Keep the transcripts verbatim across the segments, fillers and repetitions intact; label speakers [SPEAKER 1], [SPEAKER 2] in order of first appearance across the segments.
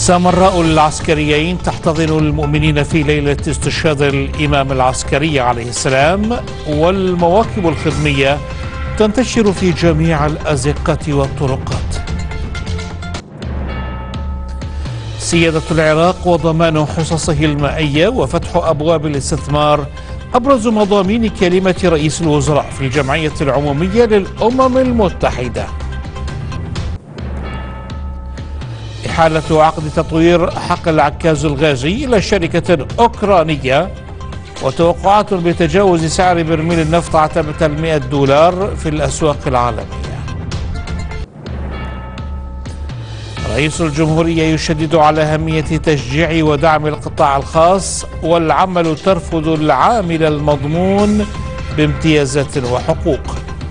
[SPEAKER 1] سامراء العسكريين تحتضن المؤمنين في ليلة استشهاد الإمام العسكري عليه السلام، والمواكب الخدمية تنتشر في جميع الأزقة والطرقات. سيادة العراق وضمان حصصه المائية وفتح أبواب الاستثمار أبرز مضامين كلمة رئيس الوزراء في الجمعية العمومية للأمم المتحدة. إحالة عقد تطوير حقل عكاز الغازي إلى شركة أوكرانية، وتوقعات بتجاوز سعر برميل النفط عتبة المئة دولار في الأسواق العالمية. رئيس الجمهورية يشدد على أهمية تشجيع ودعم القطاع الخاص، والعمل ترفض العامل المضمون بامتيازات وحقوق.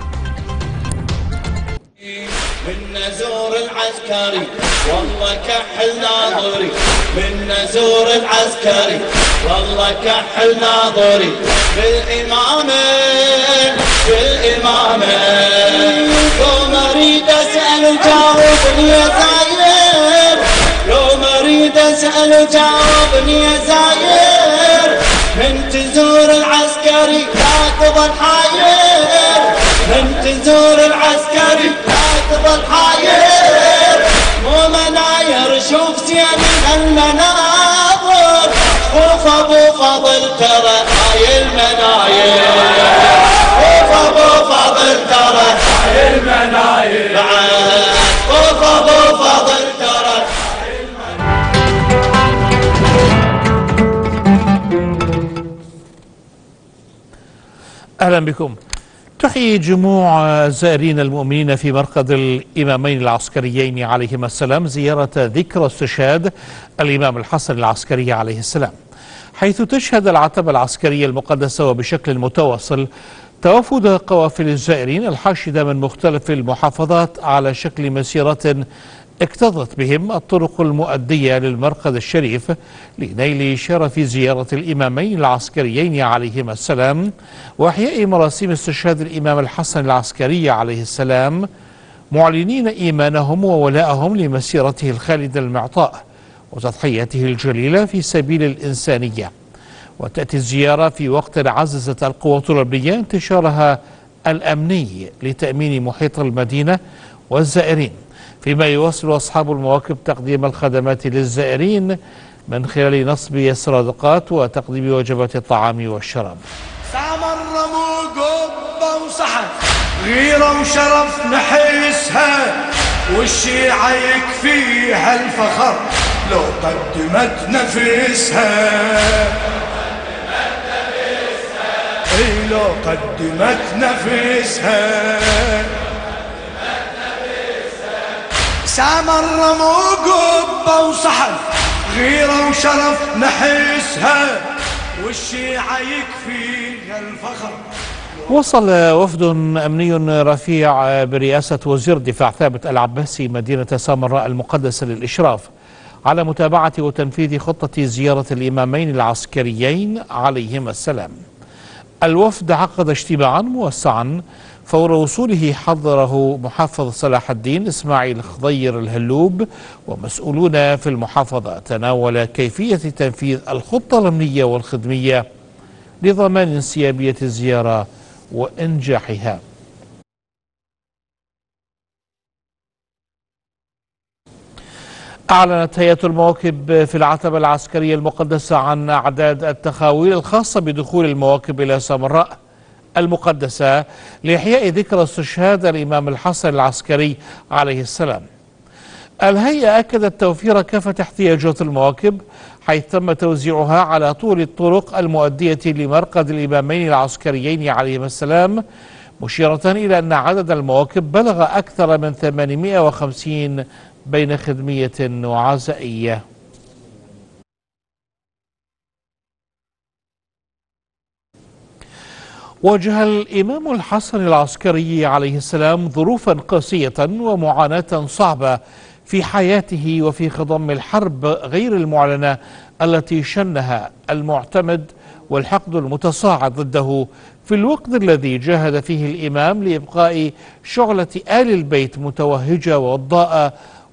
[SPEAKER 2] من نزور العسكري والله كحل ناظري، من نزور العسكري والله كحل ناظري، بالإمامة بالإمامة يوم أريد أسأل جاوبني يا زاير، يوم أريد أسأل جاوبني يا زاير، من تزور العسكري لا تظل حاير، من تزور العسكري لا تظل حاير، مو مناير شوف زين المناظر، خوف ابو فضل ترى هاي المناير، خوف ابو فضل ترى هاي المناير، بعد خوف ابو فضل ترى هاي المناير.
[SPEAKER 1] أهلا بكم. تحيي جموع الزائرين المؤمنين في مرقد الإمامين العسكريين عليهما السلام زيارة ذكرى استشهاد الإمام الحسن العسكري عليه السلام، حيث تشهد العتبة العسكرية المقدسة وبشكل متواصل توافد قوافل الزائرين الحاشدة من مختلف المحافظات على شكل مسيرة اكتظت بهم الطرق المؤدية للمرقد الشريف لنيل شرف زيارة الإمامين العسكريين عليهما السلام وإحياء مراسم استشهاد الإمام الحسن العسكري عليه السلام، معلنين إيمانهم وولائهم لمسيرته الخالدة المعطاء وتضحيته الجليلة في سبيل الإنسانية. وتأتي الزيارة في وقت عززت القوات الأمنية انتشارها الأمني لتأمين محيط المدينة والزائرين، فيما يواصل أصحاب المواكب تقديم الخدمات للزائرين من خلال نصب سرادقات وتقديم وجبات الطعام والشراب.
[SPEAKER 3] سامر مو قبة وصحن غيرة وشرف نحسها، والشيعة يكفيها الفخر لو قدمت نفسها، اي لو قدمت نفسها. سامر مو قبة وصحن غيرة وشرف نحسها، والشيعة يكفيها الفخر.
[SPEAKER 1] وصل وفد أمني رفيع برئاسة وزير الدفاع ثابت العباسي مدينة سامراء المقدسة للإشراف على متابعة وتنفيذ خطة زيارة الإمامين العسكريين عليهما السلام. الوفد عقد اجتماعا موسعا فور وصوله حضره محافظ صلاح الدين إسماعيل خضير الهلوب ومسؤولون في المحافظة، تناول كيفية تنفيذ الخطة الأمنية والخدمية لضمان انسيابية الزيارة وإنجاحها. أعلنت هيئة المواكب في العتبة العسكرية المقدسة عن أعداد التخاويل الخاصة بدخول المواكب إلى سامراء المقدسة لإحياء ذكرى استشهاد الإمام الحسن العسكري عليه السلام. الهيئة أكدت توفير كافة احتياجات المواكب، حيث تم توزيعها على طول الطرق المؤدية لمرقد الإمامين العسكريين عليهما السلام، مشيرة إلى أن عدد المواكب بلغ أكثر من ثمانمئة وخمسين بين خدمية وعزائية. واجه الإمام الحسن العسكري عليه السلام ظروفا قاسية ومعاناة صعبة في حياته وفي خضم الحرب غير المعلنة التي شنها المعتمد والحقد المتصاعد ضده في الوقت الذي جاهد فيه الإمام لإبقاء شعلة آل البيت متوهجة وضاءة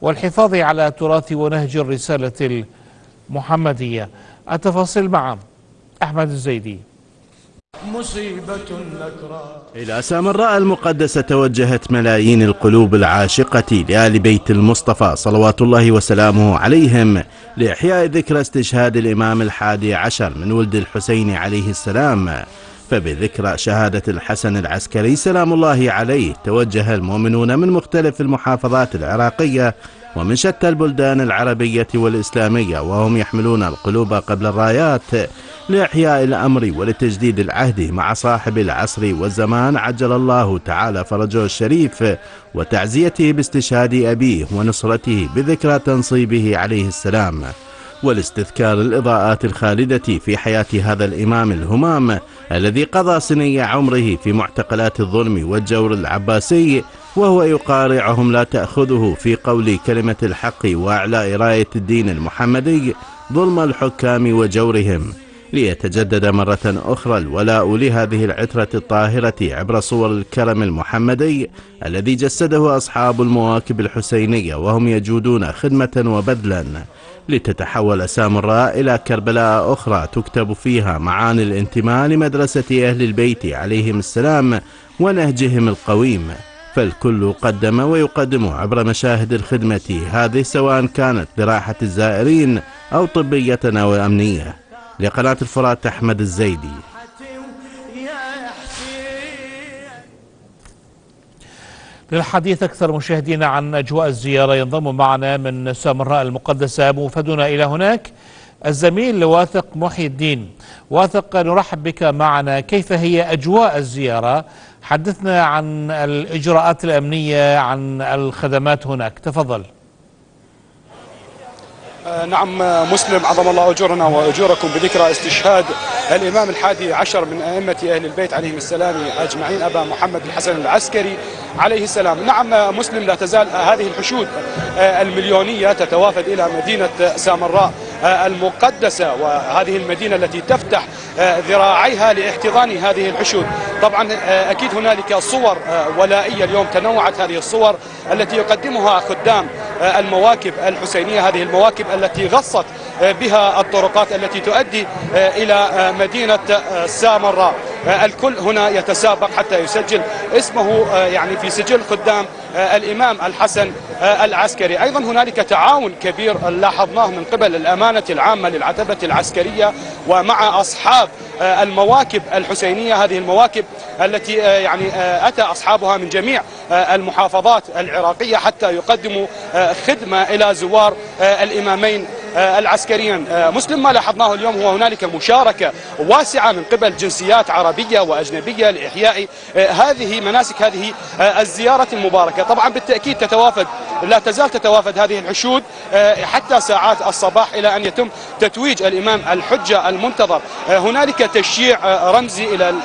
[SPEAKER 1] والحفاظ على تراث ونهج الرسالة المحمدية. التفاصيل مع أحمد الزيدي.
[SPEAKER 3] مصيبة نكرة.
[SPEAKER 4] إلى سامراء المقدسة توجهت ملايين القلوب العاشقة لآل بيت المصطفى صلوات الله وسلامه عليهم لإحياء ذكرى استشهاد الإمام الحادي عشر من ولد الحسين عليه السلام. فبذكرى شهادة الحسن العسكري سلام الله عليه توجه المؤمنون من مختلف المحافظات العراقية ومن شتى البلدان العربية والإسلامية، وهم يحملون القلوب قبل الرايات لإحياء الأمر ولتجديد العهد مع صاحب العصر والزمان عجل الله تعالى فرجه الشريف، وتعزيته باستشهاد أبيه ونصرته بذكرى تنصيبه عليه السلام، والاستذكار الإضاءات الخالدة في حياة هذا الإمام الهمام الذي قضى سني عمره في معتقلات الظلم والجور العباسي، وهو يقارعهم لا تأخذه في قول كلمة الحق وإعلاء راية الدين المحمدي ظلم الحكام وجورهم، ليتجدد مرة أخرى الولاء لهذه العترة الطاهرة عبر صور الكرم المحمدي الذي جسده أصحاب المواكب الحسينية وهم يجودون خدمة وبذلا، لتتحول سامراء إلى كربلاء أخرى تكتب فيها معاني الانتماء لمدرسة أهل البيت عليهم السلام ونهجهم القويم. فالكل قدم ويقدم عبر مشاهد الخدمة هذه، سواء كانت لراحة الزائرين أو طبية أو أمنية. لقناة الفرات أحمد الزيدي.
[SPEAKER 1] للحديث أكثر مشاهدينا عن أجواء الزيارة ينضم معنا من سامراء المقدسة موفدنا إلى هناك الزميل واثق محي الدين. واثق، نرحب بك معنا. كيف هي أجواء الزيارة؟ حدثنا عن الإجراءات الأمنية، عن الخدمات هناك، تفضل.
[SPEAKER 5] نعم مسلم، عظم الله أجورنا وأجوركم بذكرى استشهاد الإمام الحادي عشر من أئمة أهل البيت عليهم السلام أجمعين، أبا محمد الحسن العسكري عليه السلام. نعم مسلم، لا تزال هذه الحشود المليونية تتوافد إلى مدينة سامراء المقدسة، وهذه المدينة التي تفتح ذراعيها لاحتضان هذه الحشود. طبعا أكيد هنالك صور ولائية اليوم، تنوعت هذه الصور التي يقدمها خدام المواكب الحسينية، هذه المواكب التي غصت بها الطرقات التي تؤدي إلى مدينة سامراء. الكل هنا يتسابق حتى يسجل اسمه يعني في سجل خدام الإمام الحسن العسكري. أيضا هنالك تعاون كبير لاحظناه من قبل الأمانة العامة للعتبة العسكرية ومع أصحاب المواكب الحسينية، هذه المواكب التي يعني أتى أصحابها من جميع المحافظات العراقية حتى يقدموا خدمة إلى زوار الإمامين العسكريين. مسلم، ما لاحظناه اليوم هو هنالك مشاركة واسعة من قبل جنسيات عربية وأجنبية لإحياء هذه مناسك هذه الزيارة المباركة. طبعا بالتأكيد تتوافد، لا تزال تتوافد هذه الحشود حتى ساعات الصباح إلى أن يتم تتويج الإمام الحجة المنتظر. هنالك تشييع رمزي إلى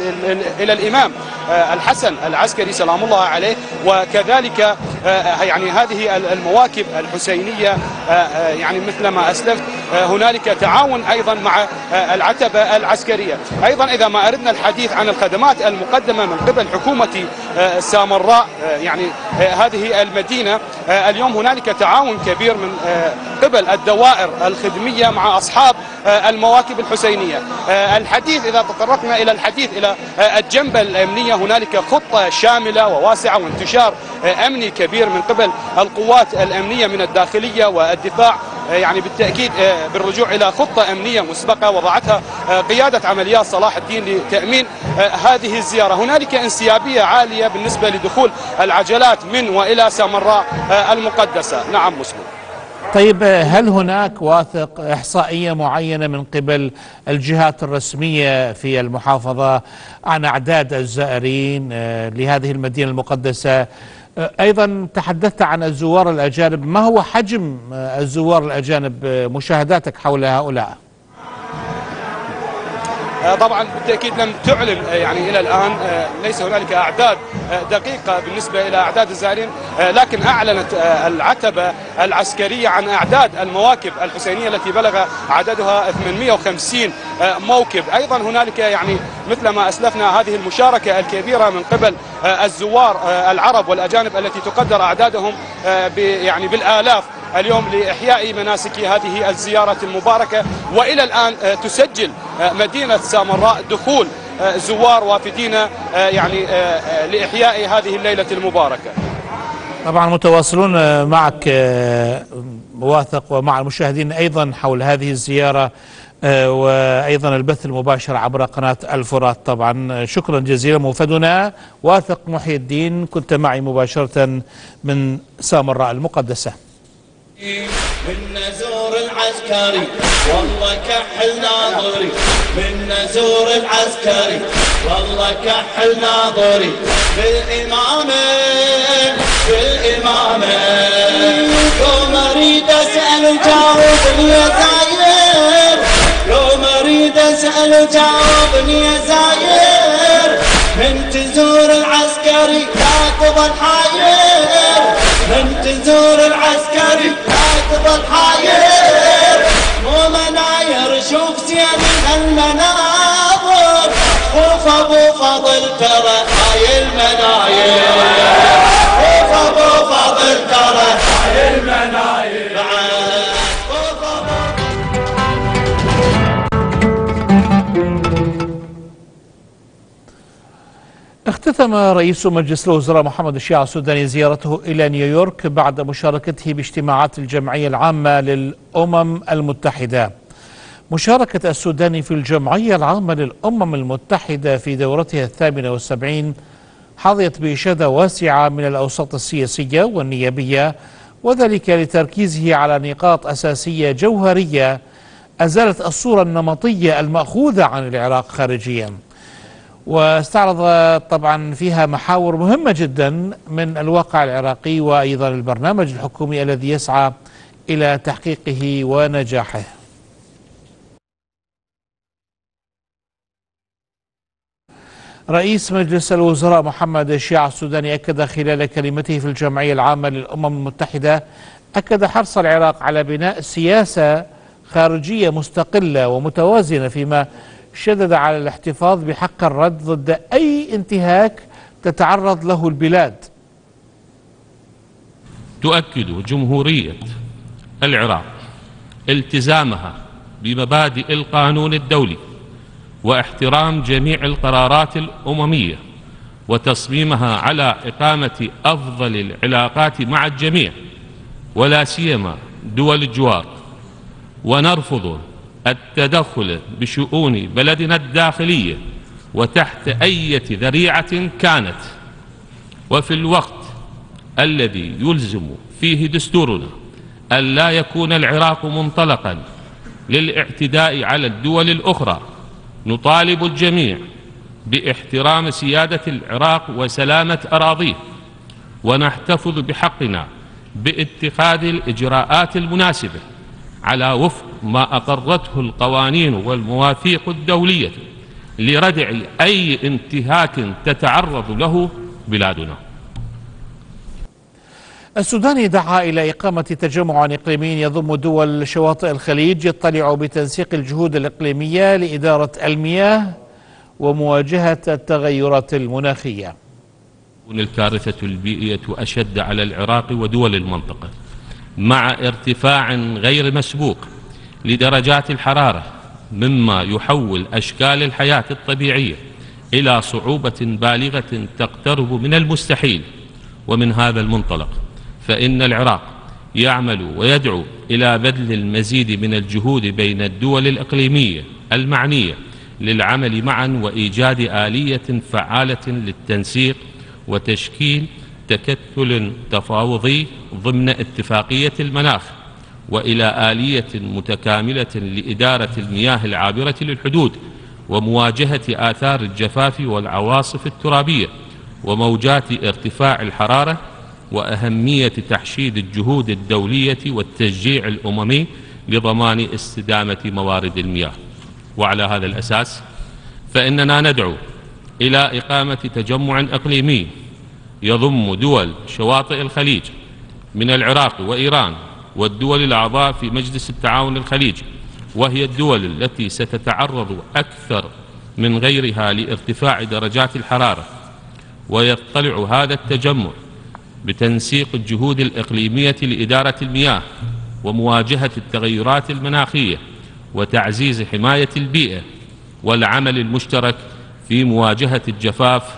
[SPEAKER 5] إلى الإمام الحسن العسكري سلام الله عليه، وكذلك يعني هذه المواكب الحسينية يعني مثل ما أسلفت هنالك تعاون أيضا مع العتبة العسكرية. أيضا إذا ما أردنا الحديث عن الخدمات المقدمة من قبل حكومة سامراء يعني هذه المدينة، اليوم هنالك تعاون كبير من قبل الدوائر الخدمية مع أصحاب المواكب الحسينية. الحديث إذا تطرقنا إلى الحديث إلى الجنبة الأمنية، هنالك خطة شاملة وواسعة وانتشار أمني كبير من قبل القوات الأمنية من الداخلية والدفاع، يعني بالتأكيد بالرجوع إلى خطة أمنية مسبقة وضعتها قيادة عمليات صلاح الدين لتأمين هذه الزيارة. هنالك انسيابية عالية بالنسبة لدخول العجلات من وإلى سامراء المقدسة. نعم مسلم.
[SPEAKER 1] طيب، هل هناك واثق إحصائية معينة من قبل الجهات الرسمية في المحافظة عن أعداد الزائرين لهذه المدينة المقدسة؟ أيضا تحدثت عن الزوار الأجانب، ما هو حجم الزوار الأجانب، مشاهداتك حول هؤلاء؟
[SPEAKER 5] طبعا بالتأكيد لم تعلن يعني إلى الآن، ليس هنالك أعداد دقيقة بالنسبة إلى أعداد الزائرين، لكن أعلنت العتبة العسكرية عن أعداد المواكب الحسينية التي بلغ عددها ثمانمئة وخمسين موكب. أيضا هنالك يعني مثل ما أسلفنا هذه المشاركة الكبيرة من قبل الزوار العرب والأجانب التي تقدر أعدادهم يعني بالآلاف اليوم لإحياء مناسك هذه الزيارة المباركة. وإلى الآن تسجل مدينة سامراء دخول زوار وافدين يعني لإحياء هذه الليلة المباركة.
[SPEAKER 1] طبعا متواصلون معك واثق ومع المشاهدين أيضا حول هذه الزيارة وأيضا البث المباشر عبر قناة الفرات. طبعا شكرا جزيلا موفدنا واثق محي الدين، كنت معي مباشرة من سامراء المقدسة.
[SPEAKER 2] من نزور العسكري والله كحل ناظري، من نزور العسكري والله كحل ناظري، بالإمامة بالإمامة يوم أريد أسأل جاوبني يا زاير، يوم أريد أسأل جاوبني يا زاير، من تزور العسكري لا تظل حاير، من تزور العسكري لا تظل حاير، مو مناير شوف زين هالمناظر، خوف ابو فضل ترى هاي المناير، خوف ابو فضل ترى هاي المناير.
[SPEAKER 1] اختتم رئيس مجلس الوزراء محمد الشيع السوداني زيارته إلى نيويورك بعد مشاركته باجتماعات الجمعية العامة للأمم المتحدة. مشاركة السودان في الجمعية العامة للأمم المتحدة في دورتها الثامنة والسبعين حظيت بإشادة واسعة من الأوساط السياسية والنيابية، وذلك لتركيزه على نقاط أساسية جوهرية أزالت الصورة النمطية المأخوذة عن العراق خارجيا، واستعرض طبعا فيها محاور مهمة جدا من الواقع العراقي وأيضا البرنامج الحكومي الذي يسعى إلى تحقيقه ونجاحه. رئيس مجلس الوزراء محمد الشيع السوداني أكد خلال كلمته في الجمعية العامة للأمم المتحدة أكد حرص العراق على بناء سياسة خارجية مستقلة ومتوازنة، فيما شدد على الاحتفاظ بحق الرد ضد أي انتهاك تتعرض له البلاد.
[SPEAKER 6] تؤكد جمهورية العراق التزامها بمبادئ القانون الدولي واحترام جميع القرارات الأممية وتصميمها على إقامة أفضل العلاقات مع الجميع ولا سيما دول الجوار، ونرفض التدخل بشؤون بلدنا الداخلية وتحت أي ذريعة كانت، وفي الوقت الذي يلزم فيه دستورنا أن لا يكون العراق منطلقا للاعتداء على الدول الأخرى، نطالب الجميع باحترام سيادة العراق وسلامة أراضيه، ونحتفظ بحقنا باتخاذ الإجراءات المناسبة على وفق ما أقرته القوانين والمواثيق الدولية لردع أي انتهاك تتعرض له بلادنا.
[SPEAKER 1] السوداني دعا إلى إقامة تجمع إقليمي يضم دول شواطئ الخليج يطلع بتنسيق الجهود الإقليمية لإدارة المياه ومواجهة التغيرات المناخية.
[SPEAKER 6] الكارثة البيئية أشد على العراق ودول المنطقة، مع ارتفاع غير مسبوق لدرجات الحرارة، مما يحول أشكال الحياة الطبيعية إلى صعوبة بالغة تقترب من المستحيل. ومن هذا المنطلق فإن العراق يعمل ويدعو إلى بذل المزيد من الجهود بين الدول الإقليمية المعنية للعمل معا وإيجاد آلية فعالة للتنسيق وتشكيل تكتل تفاوضي ضمن اتفاقية المناخ، وإلى آلية متكاملة لإدارة المياه العابرة للحدود ومواجهة آثار الجفاف والعواصف الترابية وموجات ارتفاع الحرارة، وأهمية تحشيد الجهود الدولية والتشجيع الأممي لضمان استدامة موارد المياه. وعلى هذا الأساس فإننا ندعو إلى إقامة تجمع إقليمي يضم دول شواطئ الخليج من العراق وإيران والدول الأعضاء في مجلس التعاون الخليجي، وهي الدول التي ستتعرض أكثر من غيرها لارتفاع درجات الحرارة، ويضطلع هذا التجمع بتنسيق الجهود الإقليمية لإدارة المياه ومواجهة التغيرات المناخية وتعزيز حماية البيئة والعمل المشترك في مواجهة الجفاف.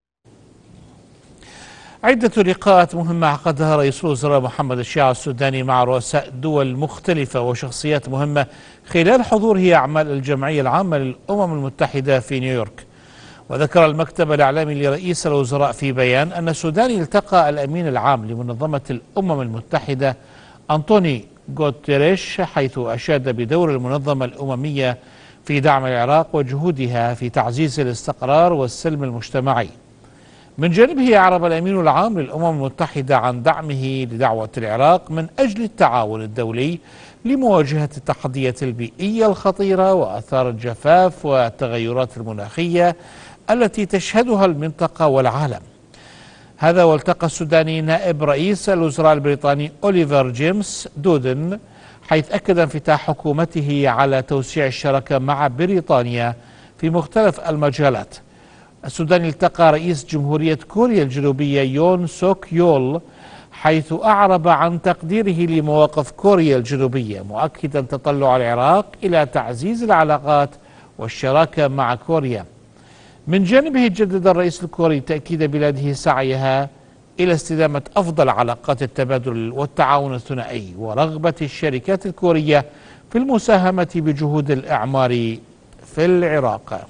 [SPEAKER 1] عدة لقاءات مهمة عقدها رئيس الوزراء محمد الشيع السوداني مع رؤساء دول مختلفة وشخصيات مهمة خلال حضوره أعمال الجمعية العامة للأمم المتحدة في نيويورك. وذكر المكتب الإعلامي لرئيس الوزراء في بيان أن السودان التقى الأمين العام لمنظمة الأمم المتحدة أنطوني غوتيريش، حيث أشاد بدور المنظمة الأممية في دعم العراق وجهودها في تعزيز الاستقرار والسلم المجتمعي. من جانبه أعرب الأمين العام للأمم المتحدة عن دعمه لدعوة العراق من أجل التعاون الدولي لمواجهة التحديات البيئية الخطيرة وآثار الجفاف والتغيرات المناخية التي تشهدها المنطقة والعالم. هذا والتقى السوداني نائب رئيس الوزراء البريطاني أوليفر جيمس دودن، حيث أكد انفتاح حكومته على توسيع الشراكة مع بريطانيا في مختلف المجالات. السودان التقى رئيس جمهورية كوريا الجنوبية يون سوك يول، حيث أعرب عن تقديره لمواقف كوريا الجنوبية، مؤكدا تطلع العراق إلى تعزيز العلاقات والشراكة مع كوريا. من جانبه جدد الرئيس الكوري تأكيد بلاده سعيها إلى استدامة أفضل علاقات التبادل والتعاون الثنائي ورغبة الشركات الكورية في المساهمة بجهود الإعمار في العراق.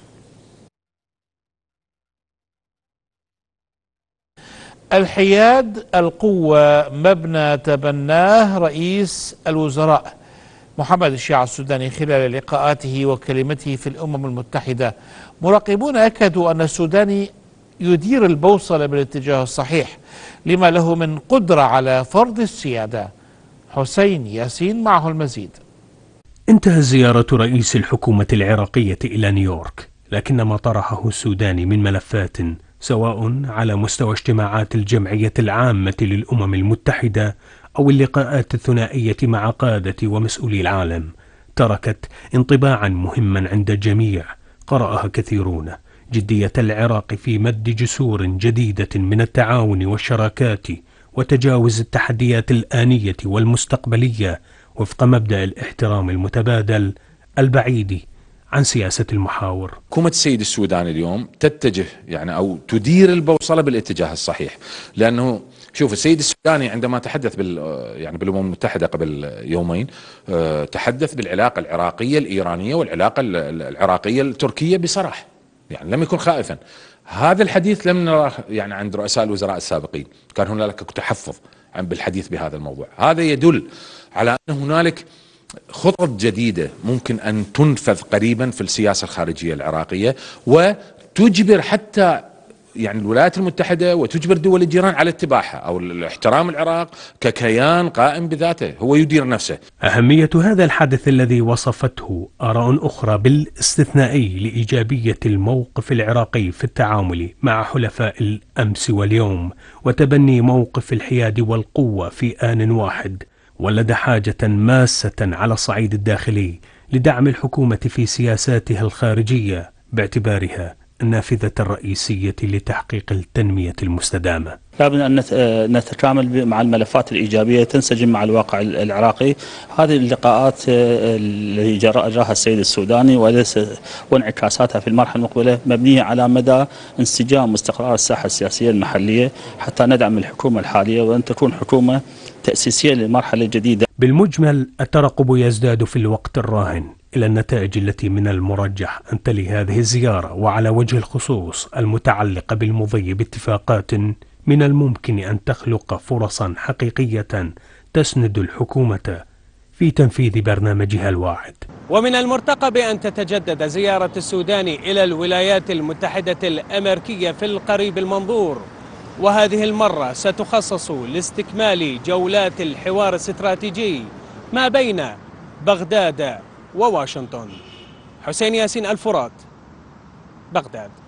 [SPEAKER 1] الحياد القوة مبنى تبناه رئيس الوزراء محمد الشيع السوداني خلال لقاءاته وكلمته في الأمم المتحدة. مراقبون أكدوا أن السوداني يدير البوصلة بالاتجاه الصحيح لما له من قدرة على فرض السيادة. حسين ياسين معه المزيد.
[SPEAKER 7] انتهت زيارة رئيس الحكومة العراقية إلى نيويورك، لكن ما طرحه السوداني من ملفات سواء على مستوى اجتماعات الجمعية العامة للأمم المتحدة أو اللقاءات الثنائية مع قادة ومسؤولي العالم تركت انطباعا مهما عند الجميع قرأها كثيرون: جدية العراق في مد جسور جديدة من التعاون والشراكات وتجاوز التحديات الآنية والمستقبلية وفق مبدأ الاحترام المتبادل البعيد عن سياسة المحاور.
[SPEAKER 8] حكومة السيد السوداني اليوم تتجه يعني أو تدير البوصلة بالاتجاه الصحيح، لأنه شوف السيد السوداني عندما تحدث بال يعني بالأمم المتحدة قبل يومين تحدث بالعلاقة العراقية الإيرانية والعلاقة العراقية التركية بصراحة، يعني لم يكن خائفا. هذا الحديث لم نراه يعني عند رؤساء الوزراء السابقين، كان هنالك تحفظ عن بالحديث بهذا الموضوع. هذا يدل على أن هنالك خطط جديدة ممكن أن تنفذ قريبا في السياسة الخارجية العراقية، وتجبر حتى يعني الولايات المتحدة وتجبر دول الجيران على اتباعها أو الاحترام العراق ككيان قائم بذاته، هو يدير نفسه.
[SPEAKER 7] أهمية هذا الحدث الذي وصفته آراء أخرى بالاستثنائي لإيجابية الموقف العراقي في التعامل مع حلفاء الأمس واليوم وتبني موقف الحياد والقوة في آن واحد، ولد حاجة ماسة على الصعيد الداخلي لدعم الحكومة في سياساتها الخارجية باعتبارها النافذة الرئيسية لتحقيق التنمية المستدامة.
[SPEAKER 9] لابد أن نتكامل مع الملفات الإيجابية تنسجم مع الواقع العراقي. هذه اللقاءات اللي جراها السيد السوداني وانعكاساتها في المرحلة المقبلة مبنية على مدى انسجام واستقرار الساحة السياسية المحلية حتى ندعم الحكومة الحالية وأن تكون حكومة تأسيسية للمرحلة الجديدة.
[SPEAKER 7] بالمجمل الترقب يزداد في الوقت الراهن إلى النتائج التي من المرجح أن تلي هذه الزيارة، وعلى وجه الخصوص المتعلقة بالمضي باتفاقات من الممكن أن تخلق فرصا حقيقية تسند الحكومة في تنفيذ برنامجها الواعد.
[SPEAKER 10] ومن المرتقب أن تتجدد زيارة السودان إلى الولايات المتحدة الأمريكية في القريب المنظور، وهذه المرة ستخصص لاستكمال جولات الحوار الاستراتيجي ما بين بغداد وواشنطن. حسين ياسين، الفرات، بغداد.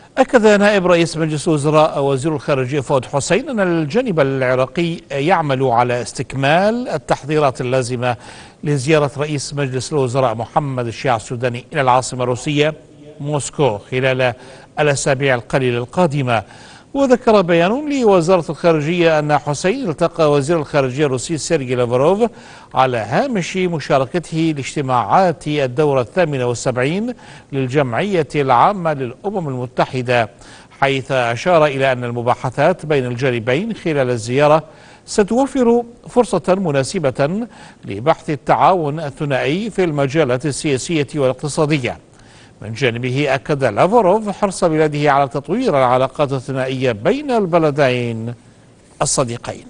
[SPEAKER 1] أكد نائب رئيس مجلس الوزراء وزير الخارجية فؤاد حسين أن الجانب العراقي يعمل على استكمال التحضيرات اللازمة لزيارة رئيس مجلس الوزراء محمد الشيع السوداني إلى العاصمة الروسية موسكو خلال الأسابيع القليلة القادمة. وذكر بيان لوزارة الخارجية أن حسين التقى وزير الخارجية الروسي سيرجي لافروف على هامش مشاركته لاجتماعات الدورة الثامنة والسبعين للجمعية العامة للأمم المتحدة، حيث أشار إلى أن المباحثات بين الجانبين خلال الزيارة ستوفر فرصة مناسبة لبحث التعاون الثنائي في المجالات السياسية والاقتصادية. من جانبه أكد لافروف حرص بلاده على تطوير العلاقات الثنائية بين البلدين الصديقين.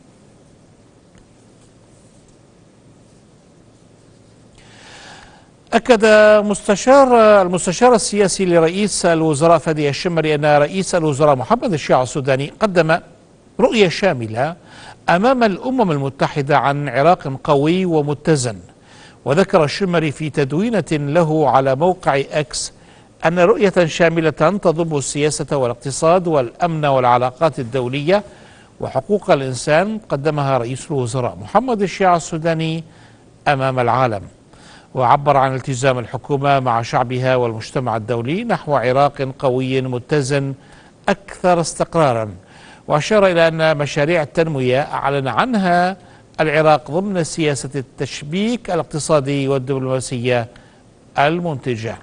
[SPEAKER 1] أكد مستشار المستشار السياسي لرئيس الوزراء فادي الشمري أن رئيس الوزراء محمد الشيع السوداني قدم رؤية شاملة أمام الأمم المتحدة عن عراق قوي ومتزن. وذكر الشمري في تدوينة له على موقع اكس أن رؤية شاملة تضم السياسة والاقتصاد والأمن والعلاقات الدولية وحقوق الإنسان قدمها رئيس الوزراء محمد الشيع السوداني أمام العالم. وعبر عن التزام الحكومة مع شعبها والمجتمع الدولي نحو عراق قوي متزن أكثر استقرارا، وأشار إلى أن مشاريع التنمية أعلن عنها العراق ضمن سياسة التشبيك الاقتصادي والدبلوماسية المنتجة.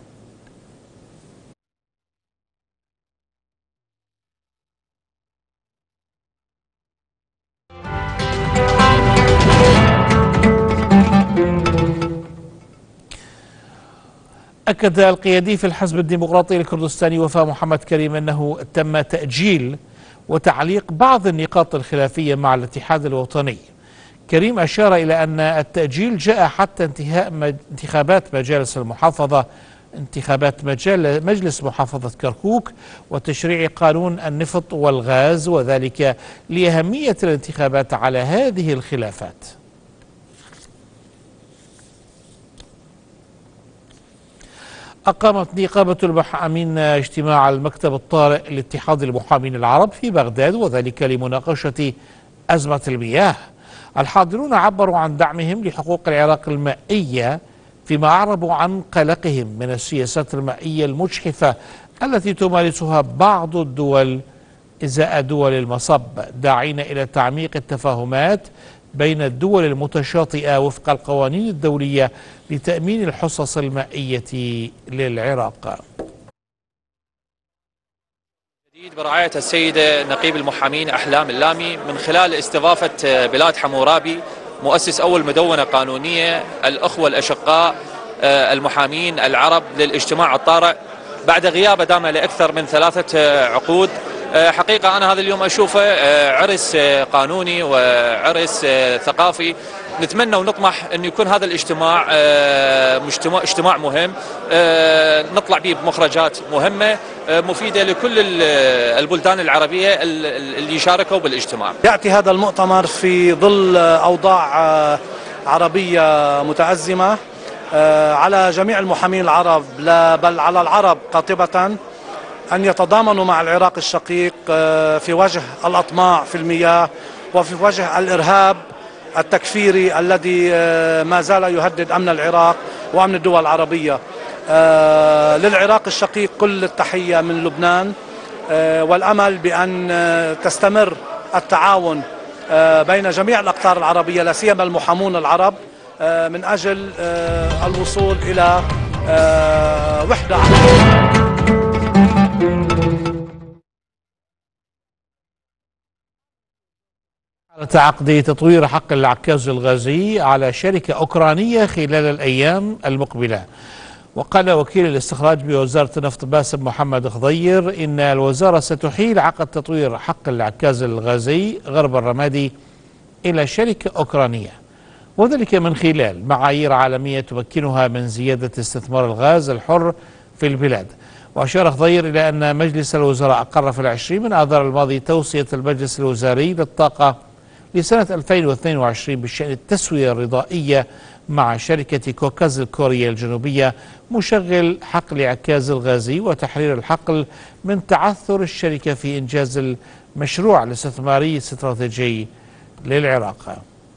[SPEAKER 1] أكد القيادي في الحزب الديمقراطي الكردستاني وفاء محمد كريم أنه تم تأجيل وتعليق بعض النقاط الخلافية مع الاتحاد الوطني. كريم أشار إلى أن التأجيل جاء حتى انتهاء انتخابات مجالس المحافظة انتخابات مجال مجلس محافظة كركوك وتشريع قانون النفط والغاز، وذلك لأهمية الانتخابات على هذه الخلافات. أقامت نقابة المحامين اجتماع المكتب الطارئ لاتحاد المحامين العرب في بغداد، وذلك لمناقشة أزمة المياه. الحاضرون عبروا عن دعمهم لحقوق العراق المائية، فيما أعربوا عن قلقهم من السياسات المائية المجحفة التي تمارسها بعض الدول إزاء دول المصب، داعين إلى تعميق التفاهمات بين الدول المتشاطئة وفق القوانين الدولية لتأمين الحصص المائية للعراق.
[SPEAKER 11] برعاية السيدة نقيب المحامين أحلام اللامي من خلال استضافة بلاد حمورابي مؤسس أول مدونة قانونية الأخوة الأشقاء المحامين العرب للاجتماع الطارئ بعد غيابه دام لأكثر من ثلاثة عقود. حقيقة أنا هذا اليوم أشوفه عرس قانوني وعرس ثقافي. نتمنى ونطمح أن يكون هذا الاجتماع اجتماع مهم نطلع به بمخرجات مهمة مفيدة لكل البلدان العربية اللي شاركوا بالاجتماع.
[SPEAKER 12] يأتي هذا المؤتمر في ظل أوضاع عربية متأزمة على جميع المحامين العرب، بل على العرب قاطبة، أن يتضامنوا مع العراق الشقيق في وجه الأطماع في المياه وفي وجه الإرهاب التكفيري الذي ما زال يهدد أمن العراق وأمن الدول العربية. للعراق الشقيق كل التحية من لبنان، والأمل بأن تستمر التعاون بين جميع الأقطار العربية لا سيما المحامون العرب من أجل الوصول إلى وحدة.
[SPEAKER 1] تعقد تطوير حقل العكاز الغازي على شركة أوكرانية خلال الأيام المقبلة. وقال وكيل الاستخراج بوزارة النفط باسم محمد خضير إن الوزارة ستحيل عقد تطوير حقل العكاز الغازي غرب الرمادي إلى شركة أوكرانية، وذلك من خلال معايير عالمية تمكنها من زيادة استثمار الغاز الحر في البلاد. وأشار خضير إلى أن مجلس الوزراء أقر في العشرين من آذار الماضي توصية المجلس الوزاري للطاقة لسنة ألفين واثنين وعشرين بشأن التسوية الرضائية مع شركة كوكاز الكورية الجنوبية مشغل حقل عكاز الغازي وتحرير الحقل من تعثر الشركة في إنجاز المشروع الاستثماري الاستراتيجي للعراق.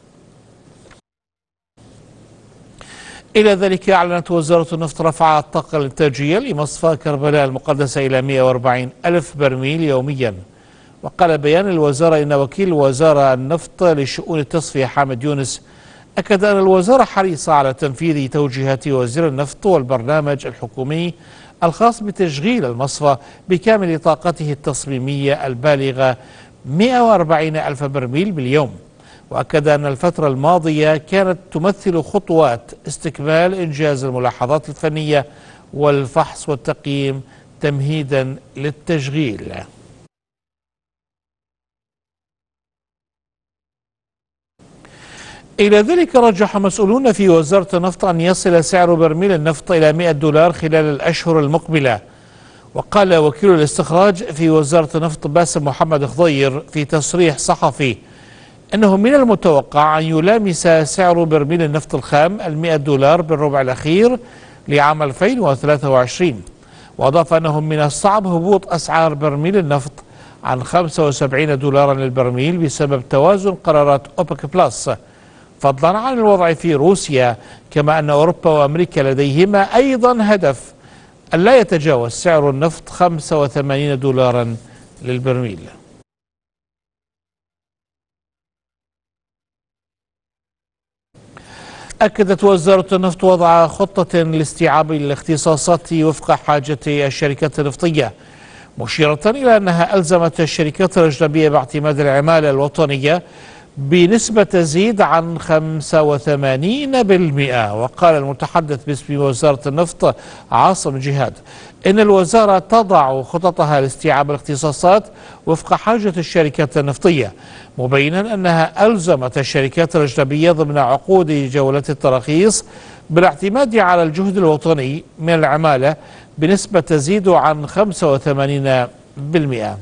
[SPEAKER 1] إلى ذلك أعلنت وزارة النفط رفع الطاقة الإنتاجية لمصفى كربلاء المقدسة إلى مئة وأربعين ألف برميل يوميا. وقال بيان الوزارة إن وكيل وزارة النفط لشؤون التصفية حامد يونس أكد أن الوزارة حريصة على تنفيذ توجيهات وزير النفط والبرنامج الحكومي الخاص بتشغيل المصفى بكامل طاقته التصميمية البالغة مئة وأربعين ألف برميل باليوم. وأكد أن الفترة الماضية كانت تمثل خطوات استكمال إنجاز الملاحظات الفنية والفحص والتقييم تمهيدا للتشغيل. إلى ذلك رجح مسؤولون في وزارة النفط أن يصل سعر برميل النفط إلى مئة دولار خلال الأشهر المقبلة. وقال وكيل الاستخراج في وزارة النفط باسم محمد خضير في تصريح صحفي أنه من المتوقع أن يلامس سعر برميل النفط الخام المئة دولار بالربع الأخير لعام ألفين وثلاثة وعشرين. وأضاف أنه من الصعب هبوط أسعار برميل النفط عن خمسة وسبعين دولارا للبرميل بسبب توازن قرارات أوبك بلس، فضلا عن الوضع في روسيا، كما أن أوروبا وأمريكا لديهما أيضا هدف ألا يتجاوز سعر النفط خمسة وثمانين دولارا للبرميل. أكدت وزارة النفط وضع خطة لاستيعاب الاختصاصات وفق حاجة الشركات النفطية، مشيرة إلى أنها ألزمت الشركات الأجنبية باعتماد العمالة الوطنية بنسبة تزيد عن خمسة وثمانين بالمئة. وقال المتحدث باسم وزارة النفط عاصم جهاد إن الوزارة تضع خططها لاستيعاب الاختصاصات وفق حاجة الشركات النفطية، مبينا أنها ألزمت الشركات الأجنبية ضمن عقود جولات التراخيص بالاعتماد على الجهد الوطني من العمالة بنسبة تزيد عن خمسة وثمانين بالمئة.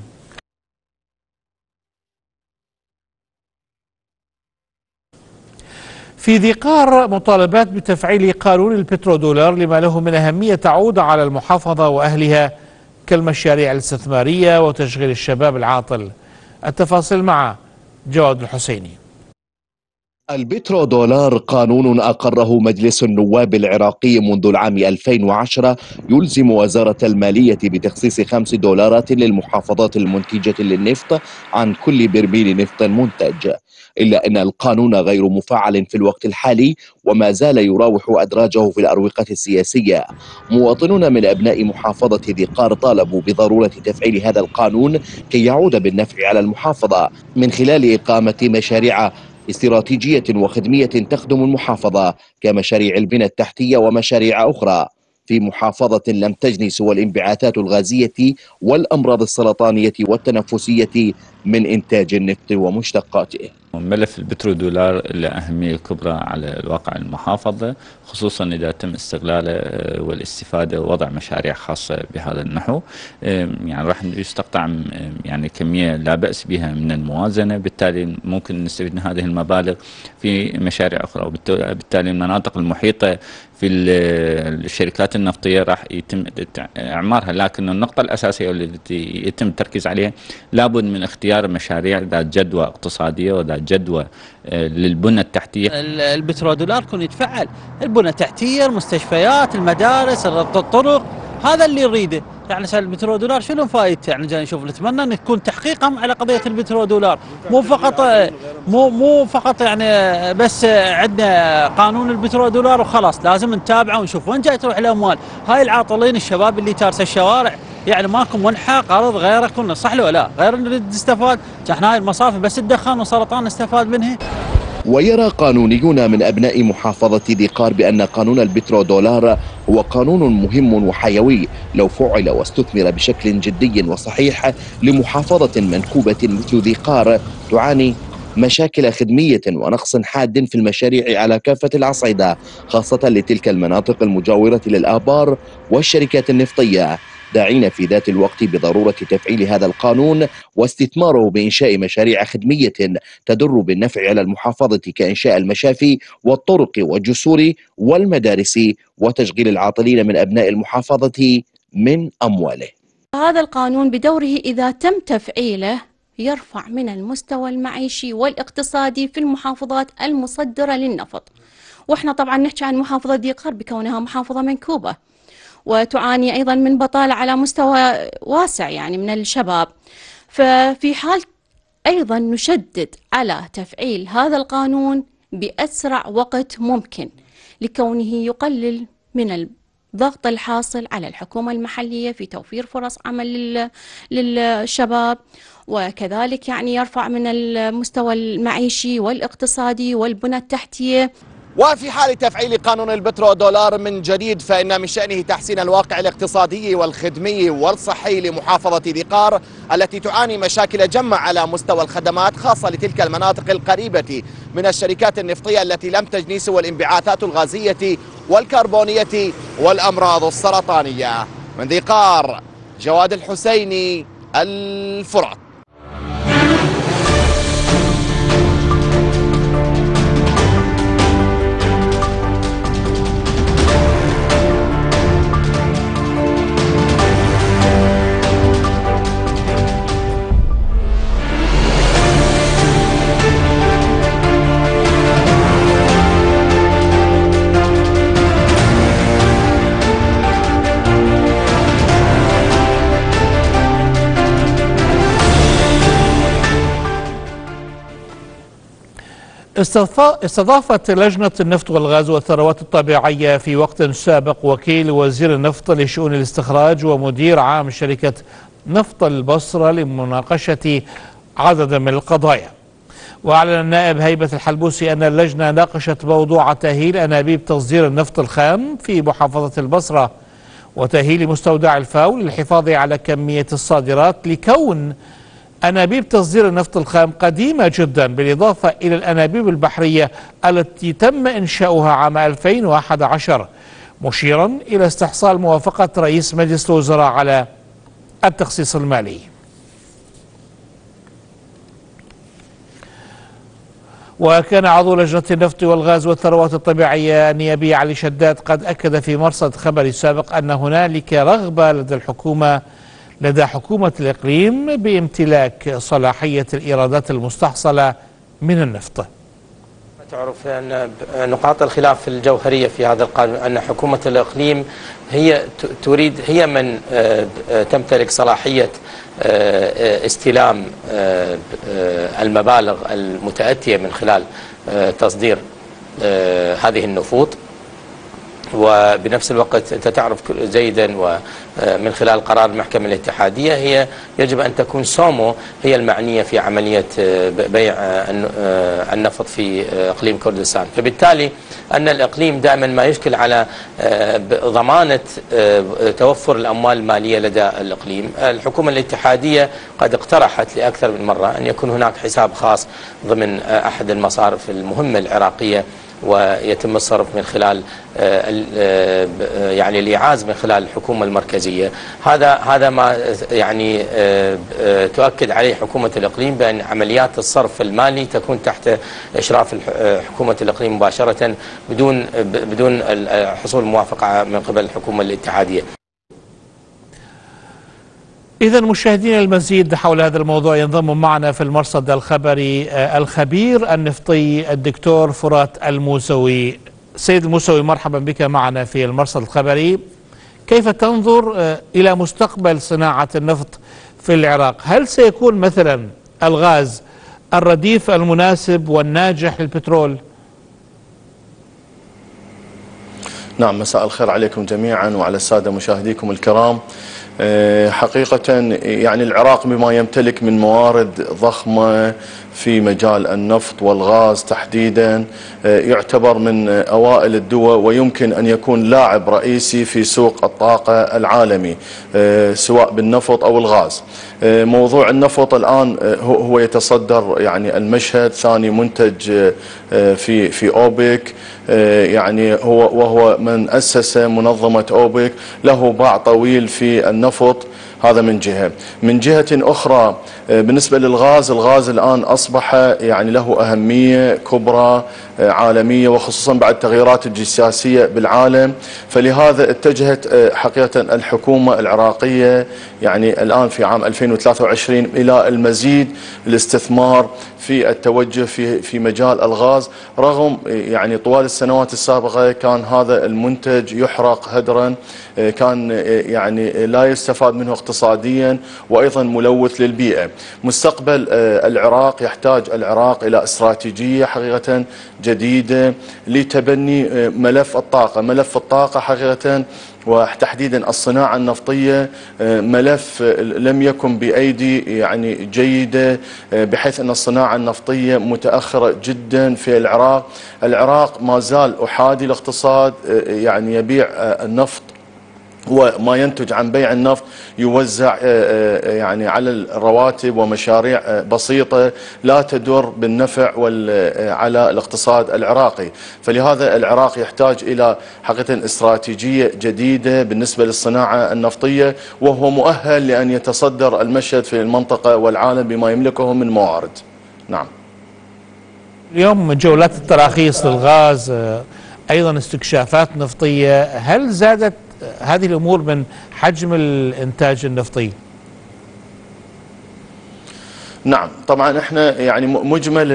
[SPEAKER 1] في ذقار مطالبات بتفعيل قانون البترودولار لما له من أهمية تعود على المحافظة وأهلها كالمشاريع الاستثمارية وتشغيل الشباب العاطل. التفاصيل مع جواد الحسيني.
[SPEAKER 13] البترودولار قانون أقره مجلس النواب العراقي منذ العام ألفين وعشرة يلزم وزارة المالية بتخصيص خمس دولارات للمحافظات المنتجة للنفط عن كل برميل نفط منتج، إلا أن القانون غير مفعل في الوقت الحالي وما زال يراوح أدراجه في الأروقة السياسية. مواطنون من أبناء محافظة ذقار طالبوا بضرورة تفعيل هذا القانون كي يعود بالنفع على المحافظة من خلال إقامة مشاريع استراتيجية وخدمية تخدم المحافظة كمشاريع البنى التحتية ومشاريع أخرى في محافظة لم تجني سوى الانبعاثات الغازية والأمراض السرطانية والتنفسية من إنتاج النفط ومشتقاته.
[SPEAKER 14] ملف البترودولار له أهمية كبرى على الواقع المحافظة، خصوصا إذا تم استغلاله والاستفادة ووضع مشاريع خاصة بهذا النحو. يعني راح يستقطع يعني كمية لا بأس بها من الموازنة، بالتالي ممكن نستفيد من هذه المبالغ في مشاريع أخرى، وبالتالي المناطق المحيطة في الشركات النفطية راح يتم إعمارها. لكن النقطة الأساسية التي يتم التركيز عليها لابد من اختيار مشاريع ذات جدوى اقتصادية وذات جدوى للبنى التحتية.
[SPEAKER 15] البترودولار يكون يتفعل البنى التحتية، المستشفيات، المدارس، ربط الطرق، هذا اللي نريده. يعني البترودولار شنو فايدته؟ يعني جاي نشوف، نتمنى ان يكون تحقيقا على قضيه البترودولار، مو فقط مو مو فقط يعني بس عندنا قانون البترودولار وخلاص، لازم نتابعه ونشوف وين جاي تروح الاموال. هاي العاطلين الشباب اللي تارس الشوارع، يعني ماكو منحى قرض غيره كنا، صح ولا لا؟ غير نريد نستفاد، احنا هاي المصافي بس الدخان وسرطان نستفاد منها.
[SPEAKER 13] ويرى قانونيون من أبناء محافظة ذقار بأن قانون البترودولار هو قانون مهم وحيوي لو فعل واستثمر بشكل جدي وصحيح لمحافظة منكوبة مثل ذقار تعاني مشاكل خدمية ونقص حاد في المشاريع على كافة الأصعدة، خاصة لتلك المناطق المجاورة للآبار والشركات النفطية، داعين في ذات الوقت بضرورة تفعيل هذا القانون واستثماره بإنشاء مشاريع خدمية تدر بالنفع على المحافظة كإنشاء المشافي والطرق والجسور والمدارس وتشغيل العاطلين من أبناء المحافظة من أمواله.
[SPEAKER 16] هذا القانون بدوره إذا تم تفعيله يرفع من المستوى المعيشي والاقتصادي في المحافظات المصدرة للنفط، وإحنا طبعا نحكي عن محافظة ذي قار بكونها محافظة منكوبة وتعاني أيضا من بطالة على مستوى واسع يعني من الشباب. ففي حال أيضا نشدد على تفعيل هذا القانون بأسرع وقت ممكن لكونه يقلل من الضغط الحاصل على الحكومة المحلية في توفير فرص عمل للشباب، وكذلك يعني يرفع من المستوى المعيشي والاقتصادي والبنى التحتية.
[SPEAKER 17] وفي حال تفعيل قانون البترودولار من جديد فإن من شأنه تحسين الواقع الاقتصادي والخدمي والصحي لمحافظة ذي قار التي تعاني مشاكل جمة على مستوى الخدمات، خاصة لتلك المناطق القريبة من الشركات النفطية التي لم تجني سوى الانبعاثات الغازية والكربونية والأمراض السرطانية. من ذي قار جواد الحسيني، الفرات.
[SPEAKER 1] استضافت لجنة النفط والغاز والثروات الطبيعية في وقت سابق وكيل وزير النفط لشؤون الاستخراج ومدير عام شركة نفط البصرة لمناقشة عدد من القضايا. وأعلن النائب هيبة الحلبوسي أن اللجنة ناقشت موضوع تأهيل أنابيب تصدير النفط الخام في محافظة البصرة وتأهيل مستودع الفاو للحفاظ على كمية الصادرات، لكون أنابيب تصدير النفط الخام قديمة جدا بالإضافة إلى الأنابيب البحرية التي تم إنشاؤها عام ألفين وأحد عشر، مشيرا إلى استحصال موافقة رئيس مجلس الوزراء على التخصيص المالي. وكان عضو لجنة النفط والغاز والثروات الطبيعية النيابي علي شداد قد أكد في مرصد خبري سابق أن هنالك رغبة لدى الحكومة لدى حكومة الإقليم بامتلاك صلاحية الإيرادات المستحصلة من النفط.
[SPEAKER 18] تعرف أن نقاط الخلاف الجوهرية في هذا القانون أن حكومة الإقليم هي تريد هي من تمتلك صلاحية استلام المبالغ المتأتية من خلال تصدير هذه النفوط، وبنفس الوقت أنت تعرف جيدا ومن خلال قرار المحكمة الاتحادية هي يجب أن تكون سومو هي المعنية في عملية بيع النفط في إقليم كردستان. فبالتالي أن الإقليم دائما ما يشكل على ضمانة توفر الأموال المالية لدى الإقليم. الحكومة الاتحادية قد اقترحت لأكثر من مرة أن يكون هناك حساب خاص ضمن أحد المصارف المهمة العراقية ويتم الصرف من خلال يعني الإعاز من خلال الحكومة المركزية. هذا هذا ما يعني تؤكد عليه حكومة الإقليم بأن عمليات الصرف المالي تكون تحت إشراف حكومة الإقليم مباشرة بدون بدون حصول موافقة من قبل الحكومة الاتحادية.
[SPEAKER 1] إذا مشاهدينا المزيد حول هذا الموضوع ينضم معنا في المرصد الخبري الخبير النفطي الدكتور فرات الموسوي. سيد الموسوي، مرحبا بك معنا في المرصد الخبري. كيف تنظر إلى مستقبل صناعة النفط في العراق؟ هل سيكون مثلا الغاز الرديف المناسب والناجح للبترول؟
[SPEAKER 19] نعم، مساء الخير عليكم جميعا وعلى السادة مشاهديكم الكرام. حقيقة يعني العراق بما يمتلك من موارد ضخمة في مجال النفط والغاز تحديدا، يعتبر من أوائل الدول ويمكن أن يكون لاعب رئيسي في سوق الطاقة العالمي سواء بالنفط أو الغاز. موضوع النفط الآن هو يتصدر يعني المشهد، ثاني منتج في في أوبك، يعني هو وهو من أسس منظمة أوبك، له باع طويل في النفط. هذا من جهة. من جهة أخرى بالنسبة للغاز، الغاز الآن أصبح يعني له أهمية كبرى عالمية، وخصوصا بعد التغييرات السياسية بالعالم، فلهذا اتجهت حقيقة الحكومة العراقية يعني الآن في عام ألفين وثلاثة وعشرين إلى المزيد الاستثمار في التوجه في في مجال الغاز، رغم يعني طوال السنوات السابقة كان هذا المنتج يحرق هدرا، كان يعني لا يستفاد منه اقتصاديا وأيضا ملوث للبيئة. مستقبل العراق يحتاج العراق إلى استراتيجية حقيقة جديدة لتبني ملف الطاقة. ملف الطاقة حقيقة وتحديدا الصناعة النفطية ملف لم يكن بأيدي يعني جيدة، بحيث أن الصناعة النفطية متأخرة جدا في العراق. العراق ما زال أحادي الاقتصاد، يعني يبيع النفط وما ينتج عن بيع النفط يوزع يعني على الرواتب ومشاريع بسيطة لا تدر بالنفع على الاقتصاد العراقي. فلهذا العراق يحتاج إلى حقيقة استراتيجية جديدة بالنسبة للصناعة النفطية، وهو مؤهل لأن يتصدر المشهد في المنطقة والعالم بما يملكه من موارد. نعم.
[SPEAKER 1] اليوم جولات التراخيص للغاز، أيضا استكشافات نفطية، هل زادت هذه الأمور من حجم الإنتاج النفطي؟
[SPEAKER 19] نعم طبعا احنا يعني مجمل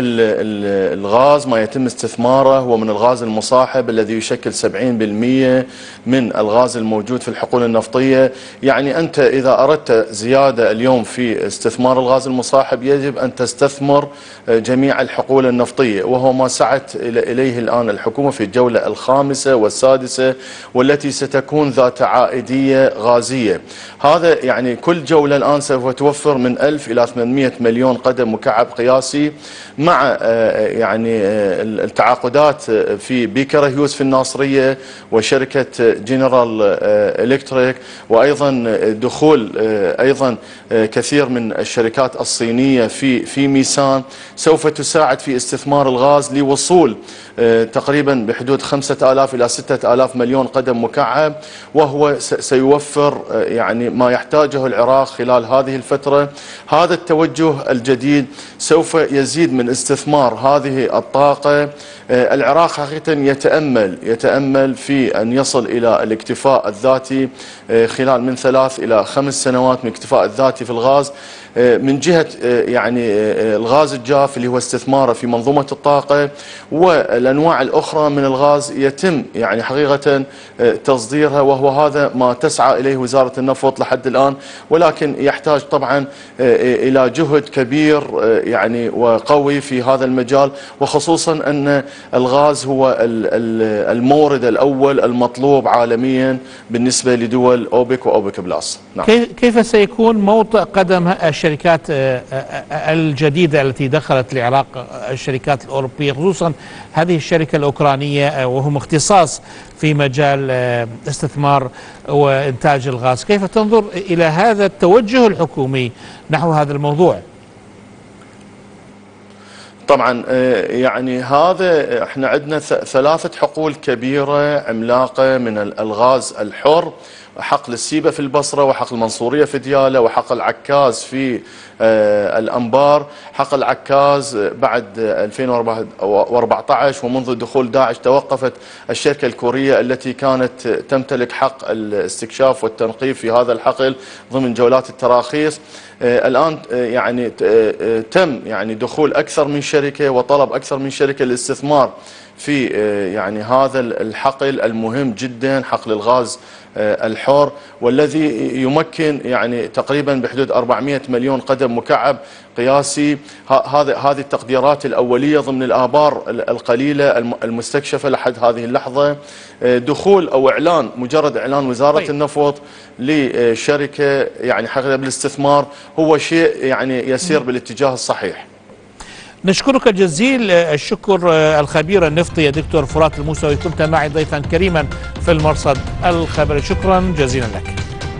[SPEAKER 19] الغاز ما يتم استثماره هو من الغاز المصاحب الذي يشكل سبعين بالمئة من الغاز الموجود في الحقول النفطية. يعني أنت إذا أردت زيادة اليوم في استثمار الغاز المصاحب يجب أن تستثمر جميع الحقول النفطية، وهو ما سعت إليه الآن الحكومة في الجولة الخامسة والسادسة، والتي ستكون ذات عائدية غازية. هذا يعني كل جولة الآن سوف توفر من ألف إلى ثمانمئة مليون قدم مكعب قياسي، مع يعني التعاقدات في بيكر هيوز في الناصرية وشركة جنرال إلكتريك، وأيضا دخول أيضا كثير من الشركات الصينية في في ميسان، سوف تساعد في استثمار الغاز لوصول تقريبا بحدود خمسة آلاف إلى ستة آلاف مليون قدم مكعب، وهو سيوفر يعني ما يحتاجه العراق خلال هذه الفترة. هذا التوجه الجديد سوف يزيد من استثمار هذه الطاقة. العراق حقيقة يتأمل يتأمل في أن يصل إلى الاكتفاء الذاتي خلال من ثلاث إلى خمس سنوات من الاكتفاء الذاتي في الغاز. من جهة يعني الغاز الجاف اللي هو استثماره في منظومة الطاقة، والأنواع الأخرى من الغاز يتم يعني حقيقة تصديرها، وهو هذا ما تسعى إليه وزارة النفط لحد الآن، ولكن يحتاج طبعا إلى جهد كبير يعني وقوي في هذا المجال، وخصوصا أن الغاز هو المورد الأول المطلوب عالميا بالنسبة لدول أوبك وأوبك بلاس. نعم.
[SPEAKER 1] كيف سيكون موطئ قدم الشركات الجديدة التي دخلت العراق، الشركات الأوروبية، خصوصا هذه الشركة الأوكرانية وهم اختصاص في مجال استثمار وإنتاج الغاز؟ كيف تنظر إلى هذا التوجه الحكومي نحو هذا الموضوع؟
[SPEAKER 19] طبعا يعني هذا احنا عندنا ثلاثة حقول كبيرة عملاقة من الغاز الحر: حقل السيبة في البصرة، وحقل المنصورية في ديالى، وحقل عكاز في الأنبار. حقل عكاز بعد ألفين وأربعة عشر ومنذ دخول داعش توقفت الشركة الكورية التي كانت تمتلك حق الاستكشاف والتنقيب في هذا الحقل ضمن جولات التراخيص. الآن يعني تم يعني دخول أكثر من شركة وطلب أكثر من شركة للاستثمار في يعني هذا الحقل المهم جدا، حقل الغاز الحر، والذي يمكن يعني تقريبا بحدود أربعمئة مليون قدم مكعب قياسي. هذه هذه التقديرات الأولية ضمن الآبار القليلة المستكشفة لحد هذه اللحظة. دخول أو إعلان، مجرد إعلان وزارة طيب. النفط لشركة يعني حقيقة بالاستثمار هو شيء يعني يسير بالاتجاه الصحيح.
[SPEAKER 1] نشكرك جزيل الشكر الخبير النفطي يا دكتور فرات الموسوي، كنت معي ضيفا كريما في المرصد الخبري، شكرا جزيلا لك.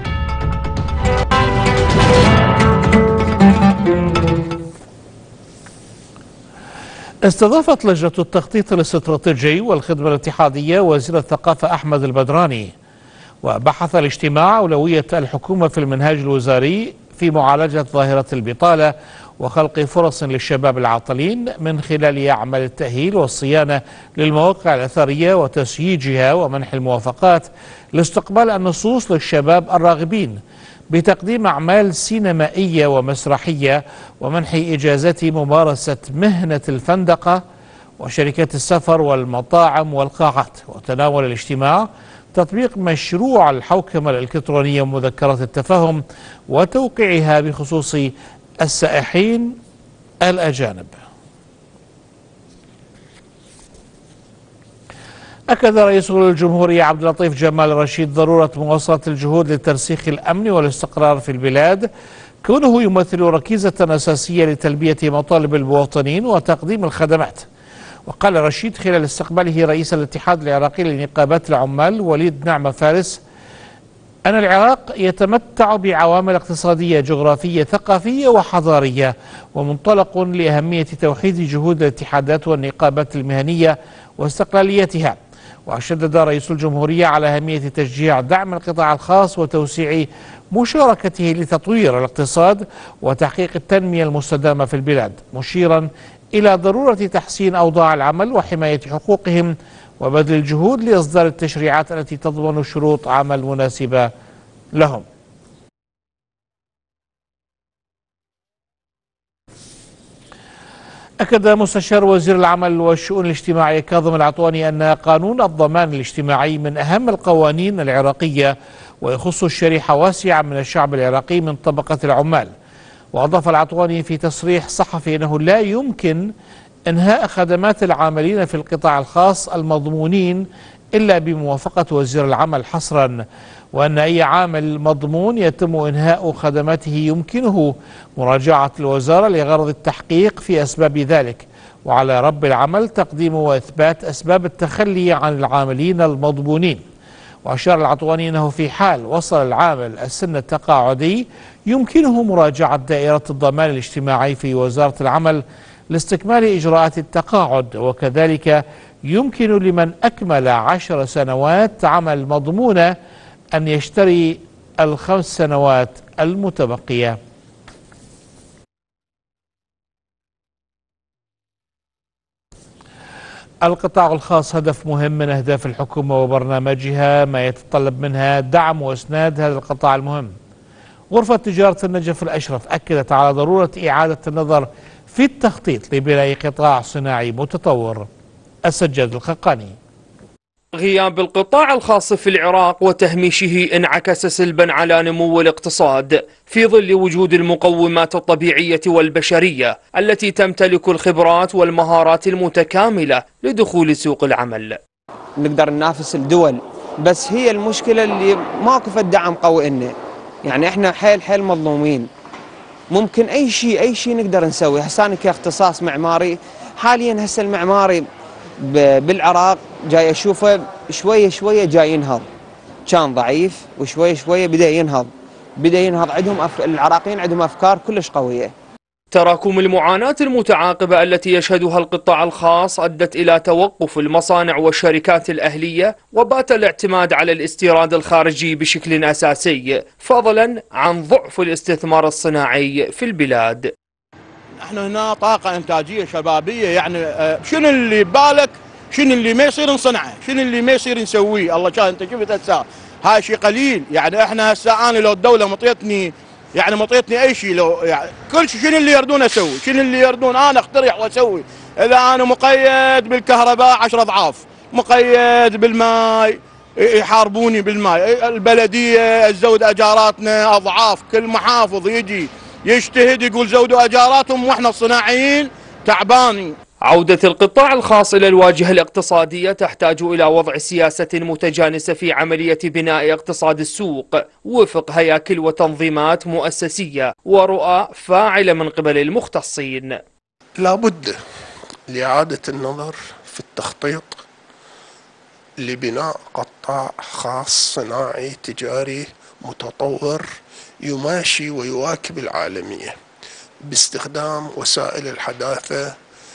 [SPEAKER 1] استضافت لجنة التخطيط الاستراتيجي والخدمة الاتحادية وزير الثقافة أحمد البدراني، وبحث الاجتماع أولوية الحكومة في المنهاج الوزاري في معالجة ظاهرة البطالة وخلق فرص للشباب العاطلين من خلال أعمال التأهيل والصيانة للمواقع الأثرية وتسييجها ومنح الموافقات لاستقبال النصوص للشباب الراغبين بتقديم أعمال سينمائية ومسرحية ومنح إجازات ممارسة مهنة الفندقة وشركات السفر والمطاعم والقاعات. وتناول الاجتماع تطبيق مشروع الحوكمة الإلكترونية ومذكرات التفاهم وتوقيعها بخصوص السائحين الأجانب. أكد رئيس الجمهورية عبد اللطيف جمال رشيد ضرورة مواصلة الجهود لترسيخ الأمن والاستقرار في البلاد، كونه يمثل ركيزة أساسية لتلبية مطالب المواطنين وتقديم الخدمات. وقال رشيد خلال استقباله رئيس الاتحاد العراقي لنقابات العمال وليد نعمة فارس أن العراق يتمتع بعوامل اقتصادية جغرافية ثقافية وحضارية، ومنطلق لأهمية توحيد جهود الاتحادات والنقابات المهنية واستقلاليتها. وشدد رئيس الجمهورية على أهمية تشجيع دعم القطاع الخاص وتوسيع مشاركته لتطوير الاقتصاد وتحقيق التنمية المستدامة في البلاد، مشيرا إلى ضرورة تحسين أوضاع العمل وحماية حقوقهم وبذل الجهود لإصدار التشريعات التي تضمن شروط عمل مناسبة لهم. أكد مستشار وزير العمل والشؤون الاجتماعية كاظم العطواني أن قانون الضمان الاجتماعي من أهم القوانين العراقية ويخص شريحة واسعة من الشعب العراقي من طبقة العمال. وأضاف العطواني في تصريح صحفي أنه لا يمكن إنهاء خدمات العاملين في القطاع الخاص المضمونين إلا بموافقة وزير العمل حصرا، وأن أي عامل مضمون يتم إنهاء خدماته يمكنه مراجعة الوزارة لغرض التحقيق في أسباب ذلك، وعلى رب العمل تقديم وإثبات أسباب التخلي عن العاملين المضمونين. وأشار العطواني أنه في حال وصل العامل السن التقاعدي يمكنه مراجعة دائرة الضمان الاجتماعي في وزارة العمل لاستكمال إجراءات التقاعد، وكذلك يمكن لمن أكمل عشر سنوات عمل مضمونة أن يشتري الخمس سنوات المتبقية. القطاع الخاص هدف مهم من أهداف الحكومة وبرنامجها، ما يتطلب منها دعم وإسناد هذا القطاع المهم. غرفة تجارة النجف الأشرف أكدت على ضرورة إعادة النظر في التخطيط لبناء قطاع صناعي متطور. السجاد الخقاني.
[SPEAKER 20] غياب القطاع الخاص في العراق وتهميشه انعكس سلبا على نمو الاقتصاد في ظل وجود المقومات الطبيعية والبشرية التي تمتلك الخبرات والمهارات المتكاملة لدخول سوق العمل.
[SPEAKER 21] نقدر ننافس الدول، بس هي المشكلة اللي ماكو فد دعم قوي إنه يعني احنا حيل حيل مظلومين. ممكن اي شيء اي شيء نقدر نسوي. هسه انا كاختصاص معماري حاليا هسه المعماري بالعراق جاي اشوفه شويه شويه جاي ينهض، كان ضعيف وشويه شويه بدا ينهض بدا ينهض عندهم أف... العراقيين عندهم افكار كلش قويه.
[SPEAKER 20] تراكم المعاناة المتعاقبة التي يشهدها القطاع الخاص أدت إلى توقف المصانع والشركات الأهلية، وبات الاعتماد على الاستيراد الخارجي بشكل أساسي، فضلا عن ضعف الاستثمار الصناعي في البلاد.
[SPEAKER 22] نحن هنا طاقة إنتاجية شبابية، يعني شنو اللي ببالك، شنو اللي ما يصير نصنعه، شنو اللي ما يصير نسويه. الله كان أنت شفت هسه هاي شيء قليل. يعني احنا هسه أنا لو الدولة مطيتني يعني مطيتني اي شيء، لو يعني كل شيء شنو اللي يردون اسوي، شنو اللي يردون انا اخترع واسوي. اذا انا مقيد بالكهرباء عشر اضعاف، مقيد بالماء يحاربوني بالماء، البلديه تزود اجاراتنا اضعاف، كل محافظ يجي يجتهد يقول زودوا اجاراتهم واحنا الصناعيين تعبانين.
[SPEAKER 20] عودة القطاع الخاص إلى الواجهة الاقتصادية تحتاج إلى وضع سياسة متجانسة في عملية بناء اقتصاد السوق وفق هياكل وتنظيمات مؤسسية ورؤى فاعلة من قبل المختصين.
[SPEAKER 3] لابد لإعادة النظر في التخطيط لبناء قطاع خاص صناعي تجاري متطور يماشي ويواكب العالمية باستخدام وسائل الحداثة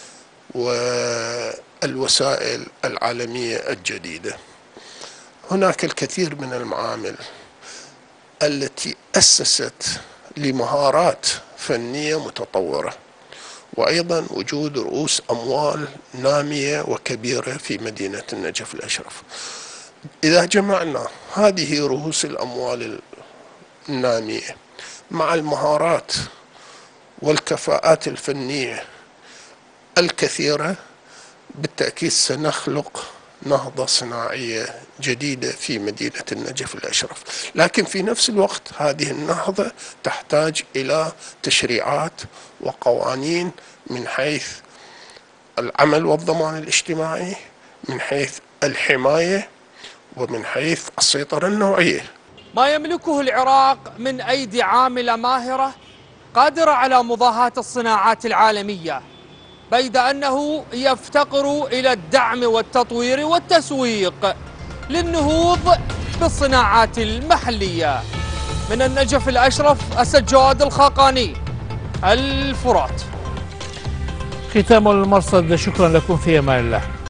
[SPEAKER 3] والوسائل العالمية الجديدة. هناك الكثير من المعامل التي أسست لمهارات فنية متطورة، وأيضا وجود رؤوس أموال نامية وكبيرة في مدينة النجف الأشرف. إذا جمعنا هذه رؤوس الأموال النامية مع المهارات والكفاءات الفنية الكثيرة، بالتأكيد سنخلق نهضة صناعية جديدة في مدينة النجف الأشرف. لكن في نفس الوقت هذه النهضة تحتاج إلى تشريعات وقوانين من حيث العمل والضمان الاجتماعي، من حيث الحماية، ومن حيث السيطرة النوعية.
[SPEAKER 20] ما يملكه العراق من أيدي عاملة ماهرة قادرة على مضاهاة الصناعات العالمية، بيد أنه يفتقر إلى الدعم والتطوير والتسويق للنهوض بالصناعات المحلية. من النجف الأشرف أسد جواد الخاقاني، الفرات.
[SPEAKER 1] ختام المرصد، شكرا لكم، في أمان الله.